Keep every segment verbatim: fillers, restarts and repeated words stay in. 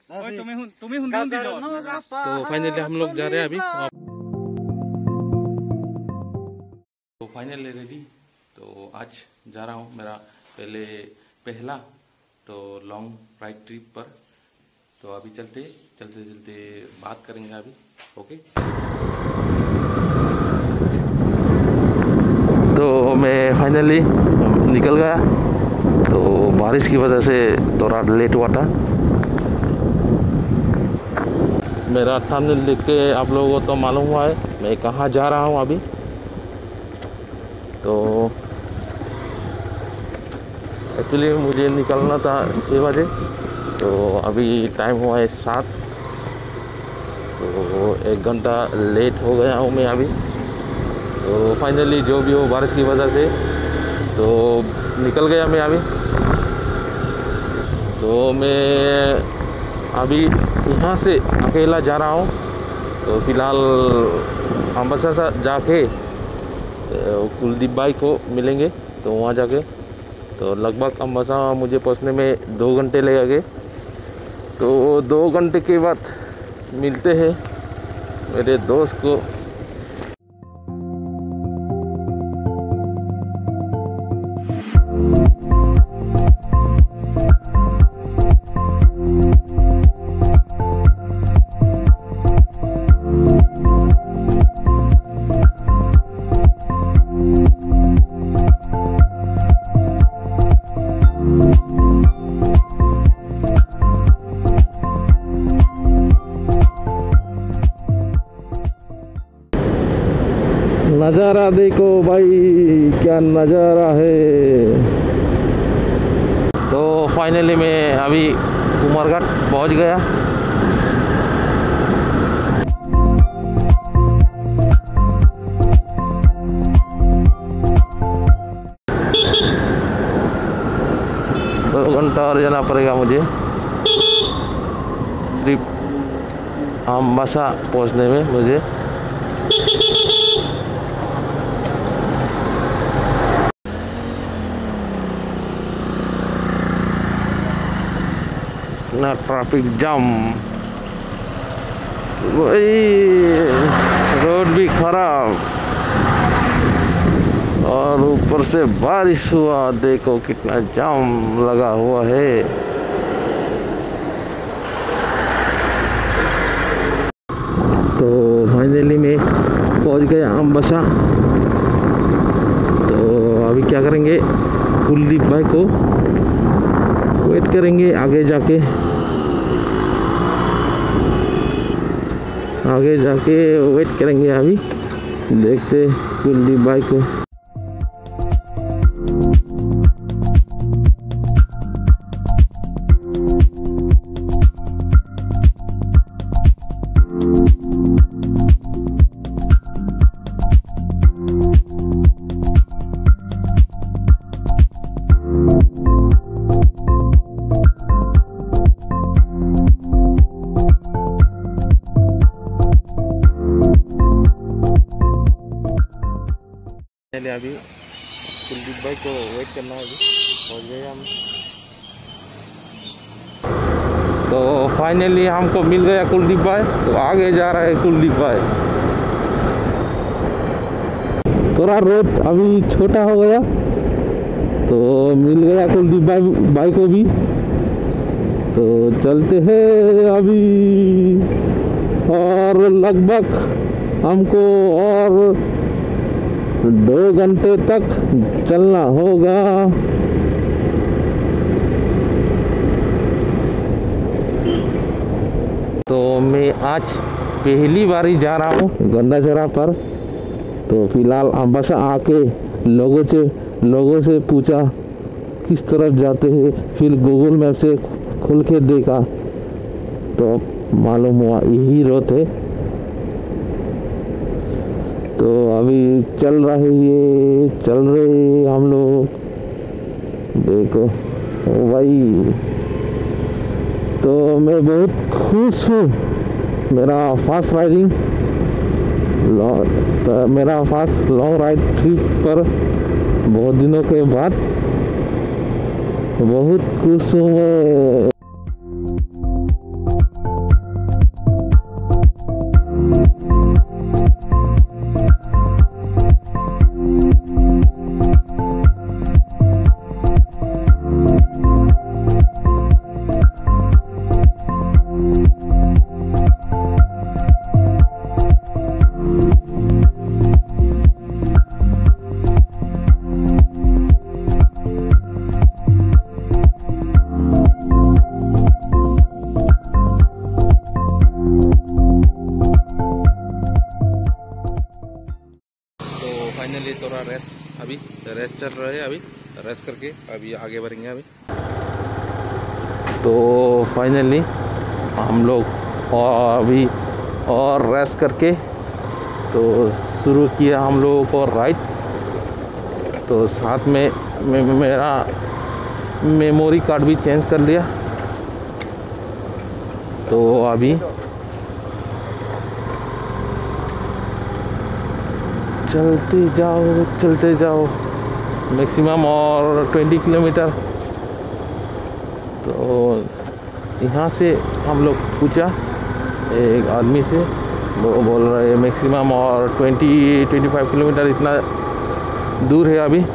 तो फाइनली हम लोग जा रहे हैं अभी। तो फाइनली रेडी। तो आज जा रहा हूँ मेरा पहले पहला तो लॉन्ग राइड ट्रिप पर। तो अभी चलते चलते चलते बात करेंगे अभी। ओके। तो मैं फाइनली निकल गया। तो बारिश की वजह से थोड़ा लेट हुआ था। मेरा थंबनेल देख के आप लोगों को तो मालूम हुआ है मैं कहाँ जा रहा हूँ अभी। तो एक्चुअली मुझे निकलना था छः बजे। तो अभी टाइम हुआ है सात। तो एक घंटा लेट हो गया हूँ मैं अभी। तो फाइनली जो भी हो बारिश की वजह से तो निकल गया मैं अभी। तो मैं अभी यहाँ से अकेला जा रहा हूँ। तो फिलहाल अम्बासा से जाके कुलदीप भाई को मिलेंगे। तो वहाँ जाके तो लगभग अम्बासा मुझे पहुँचने में दो घंटे लगेंगे। तो दो घंटे के बाद मिलते हैं मेरे दोस्त को। नज़ारा देखो भाई, क्या नज़ारा है। तो फाइनली मैं अभी उमरघाट पहुंच गया। दो घंटा और जाना पड़ेगा मुझे सिर्फ अम्बासा पहुंचने में मुझे। ना ट्रैफिक जाम, वही रोड भी खराब और ऊपर से बारिश हुआ। देखो कितना जाम लगा हुआ है। तो फाइनली मैं पहुंच गया अम्बासा। तो अभी क्या करेंगे, कुलदीप भाई को वेट करेंगे आगे जाके। आगे जाके वेट करेंगे अभी, देखते कुलदीप भाई को। अभी कुलदीप भाई को वेट करना है। अभी पहुंच गए हम। तो फाइनली हमको मिल गया कुलदीप भाई। तो आगे जा रहा है कुलदीप भाई। थोड़ा रोड अभी छोटा हो गया तो मिल गया कुलदीप भाई भाई को भी। तो चलते हैं अभी और लगभग हमको और दो घंटे तक चलना होगा। तो मैं आज पहली बार ही जा रहा हूँ गंदाचेरा पर। तो फिलहाल अम्बासा आके लोगों से लोगों से पूछा किस तरफ जाते हैं। फिर गूगल मैप से खोल के देखा तो मालूम हुआ यही रोड है। तो अभी चल रहे ये चल रहे हम लोग। देखो ओ भाई, तो मैं बहुत खुश हूँ। मेरा फास्ट राइडिंग मेरा फास्ट लॉन्ग राइड ट्रिप पर बहुत दिनों के बाद बहुत खुश हूँ मैं। रेस्ट चल रहा है अभी, रेस्ट करके अभी आगे बढ़ेंगे अभी। तो फाइनली हम लोग और अभी और रेस्ट करके तो शुरू किया हम लोगों को राइड। तो साथ में मे, मेरा मेमोरी कार्ड भी चेंज कर लिया। तो अभी चलते जाओ चलते जाओ मैक्सिमम और बीस किलोमीटर। तो यहाँ से हम लोग पूछा एक आदमी से, वो बोल रहे हैं मैक्सिमम और बीस पच्चीस किलोमीटर इतना दूर है अभी।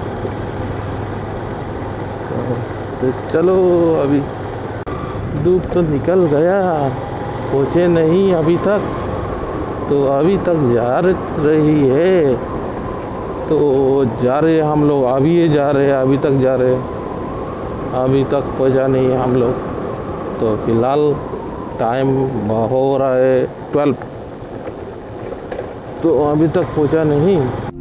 तो चलो अभी धूप तो निकल गया, पहुँचे नहीं अभी तक, तो अभी तक जा रही है। तो जा रहे हैं हम लोग, अभी ये जा रहे हैं, अभी तक जा रहे हैं, अभी तक पहुँचा नहीं है हम लोग। तो फिलहाल टाइम हो रहा है ट्वेल्व, तो अभी तक पहुँचा नहीं।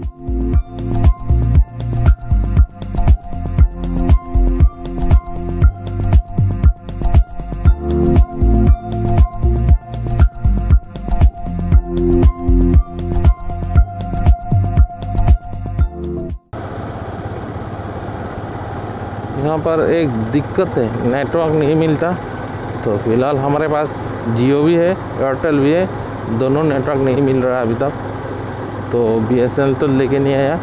यहाँ पर एक दिक्कत है, नेटवर्क नहीं मिलता। तो फिलहाल हमारे पास जियो भी है, एयरटेल भी है, दोनों नेटवर्क नहीं मिल रहा है अभी तक। तो बी एस एन एल तो लेके नहीं आया,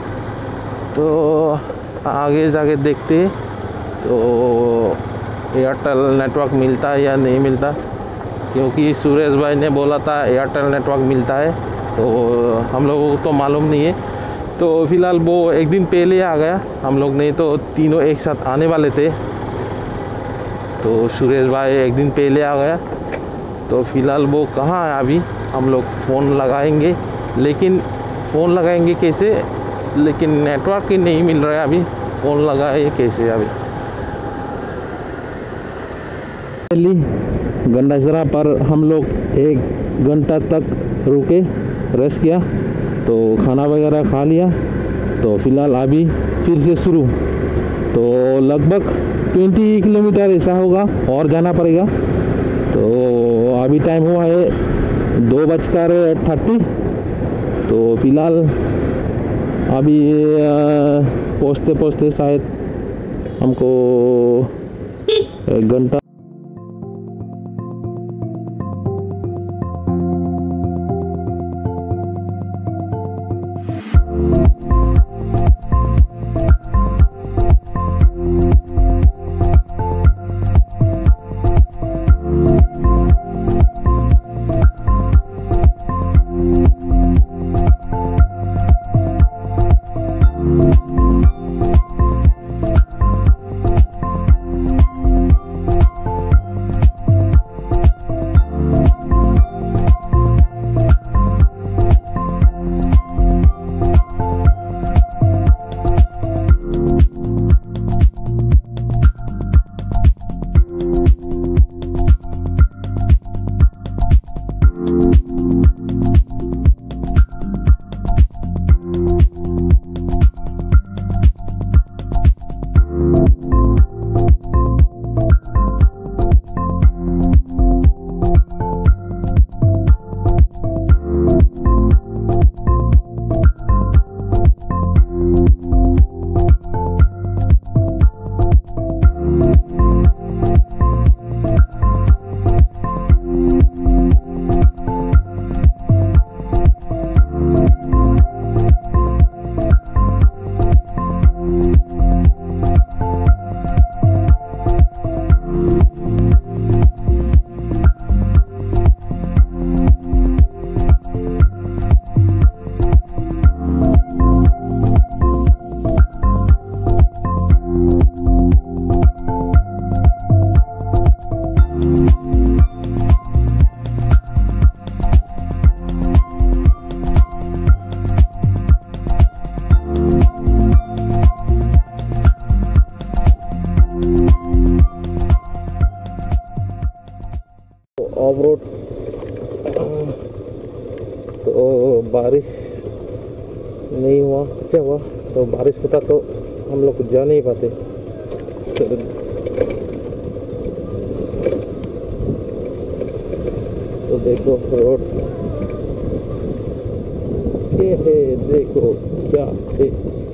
तो आगे जाके देखते तो एयरटेल नेटवर्क मिलता है या नहीं मिलता, क्योंकि सुरेश भाई ने बोला था एयरटेल नेटवर्क मिलता है, तो हम लोगों को तो मालूम नहीं है। तो फिलहाल वो एक दिन पहले आ गया, हम लोग नहीं तो तीनों एक साथ आने वाले थे। तो सुरेश भाई एक दिन पहले आ गया। तो फिलहाल वो कहाँ है अभी, हम लोग फ़ोन लगाएंगे, लेकिन फ़ोन लगाएंगे कैसे, लेकिन नेटवर्क ही नहीं मिल रहा है अभी, फ़ोन लगाए कैसे अभी। गंडाचरा पर हम लोग एक घंटा तक रुके, रेस्ट किया, तो खाना वगैरह खा लिया। तो फिलहाल अभी फिर से शुरू, तो लगभग बीस किलोमीटर ऐसा होगा और जाना पड़ेगा। तो अभी टाइम हुआ है दो बजकर थर्टी। तो फिलहाल अभी पहुँचते पहुँचते शायद हमको एक घंटा ऑफ रोड। तो बारिश नहीं हुआ, क्या हुआ, तो बारिश होता तो हम लोग जा नहीं पाते। तो देखो रोड ये है, देखो क्या है।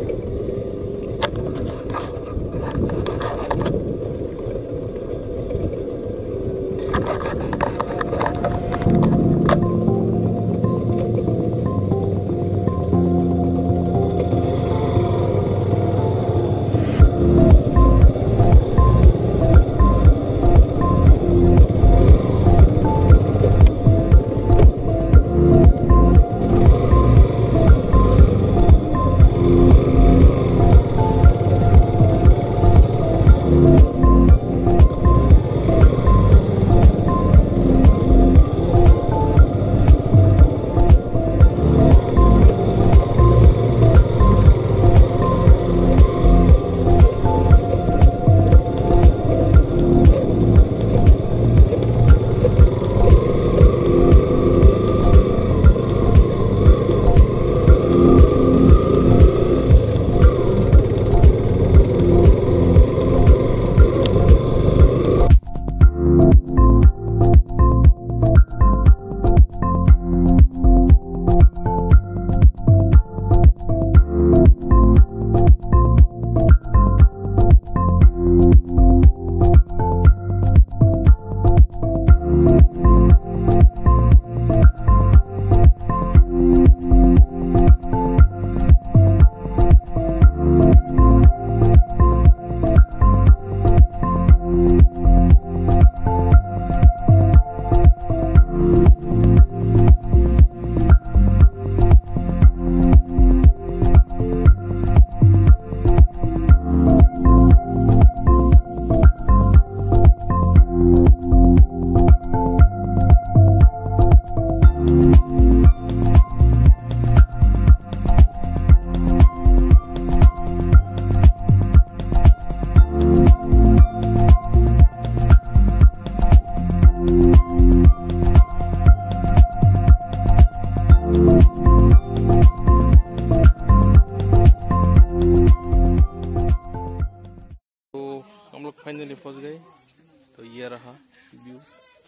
फाइनली पहुंच गए। तो ये रहा व्यू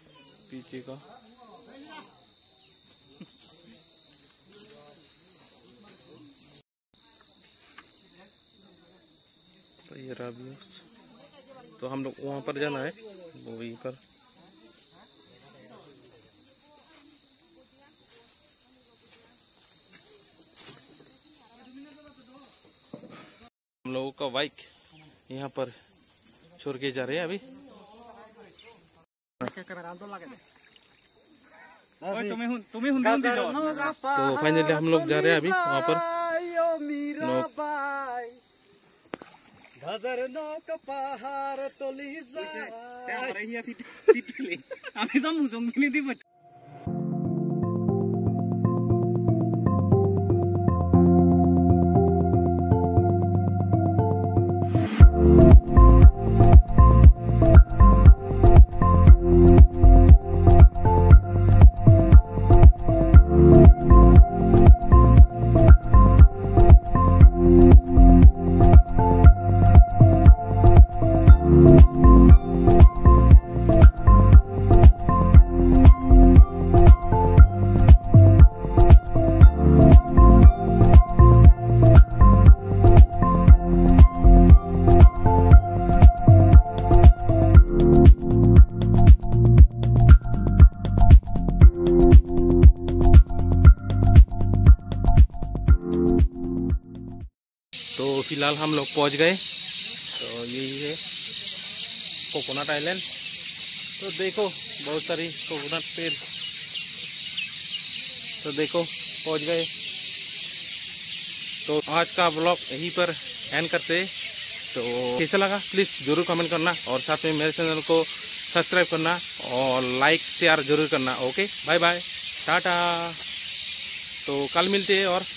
पीछे का। तो ये रहा व्यू। तो हम लोग वहां पर जाना है, वहीं पर। हम लोगों का बाइक यहाँ पर छोड़ के जा रहे हैं अभी। तो फाइनली हम लोग जा रहे हैं अभी वहाँ पर। तो फिलहाल हम लोग पहुंच गए। तो यही है कोकोनट आइलैंड। तो देखो बहुत सारी कोकोनट पेड़। तो देखो पहुंच गए। तो आज का ब्लॉग यहीं पर एंड करते। तो कैसा लगा प्लीज़ ज़रूर कमेंट करना, और साथ में मेरे चैनल को सब्सक्राइब करना और लाइक शेयर ज़रूर करना। Okay bye bye tata. तो कल मिलते हैं और